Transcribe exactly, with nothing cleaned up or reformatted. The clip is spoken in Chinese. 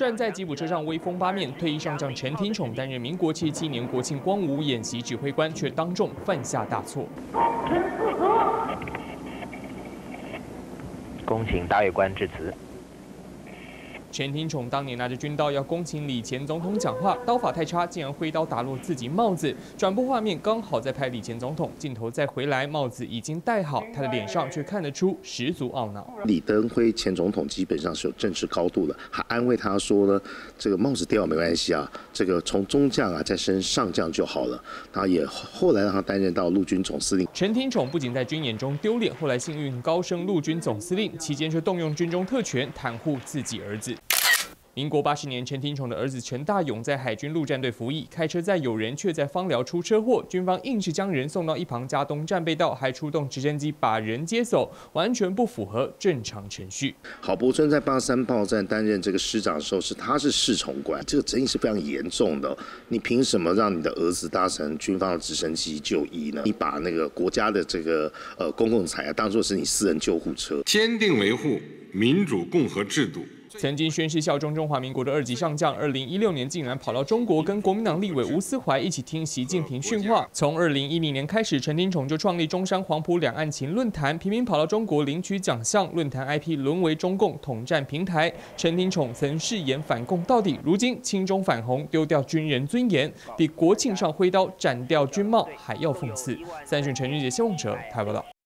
站在吉普车上威风八面，退役上将陈廷宠担任民国七十七年国庆光武演习指挥官，却当众犯下大错。 恭请大尉官致辞。 陈廷宠当年拿着军刀要恭请李前总统讲话，刀法太差，竟然挥刀打落自己帽子。转播画面刚好在拍李前总统，镜头再回来，帽子已经戴好，他的脸上却看得出十足懊恼。 李登辉前总统基本上是有政治高度的，还安慰他说呢，这个帽子掉没关系啊，这个从中将啊再升上将就好了。他也后来让他担任到陆军总司令。 陈廷宠不仅在军演中丢脸，后来幸运高升陆军总司令，期间却动用军中特权袒护自己儿子。 民国八十年，陈廷宠的儿子陈大勇在海军陆战队服役，开车载友人，却在芳寮出车祸，军方硬是将人送到一旁嘉东战备道，还出动直升机把人接走，完全不符合正常程序。 郝柏村在八三炮战担任这个师长的时候，是他是侍从官，这个争议是非常严重的。你凭什么让你的儿子搭乘军方的直升机就医呢？你把那个国家的这个呃公共财啊当作是你私人救护车， 坚定维护民主共和制度。 曾经宣誓效忠中华民国的二级上将，二零一六年竟然跑到中国跟国民党立委吴思怀一起听习近平训话。从二零一零年开始，陈廷宠就创立中山黄埔两岸情论坛，频频跑到中国领取奖项，论坛 I P 沦为中共统战平台。陈廷宠曾誓言反共到底，如今亲中反红，丢掉军人尊严，比国庆上挥刀斩掉军帽还要讽刺。三讯陈俊杰、谢梦哲台报道。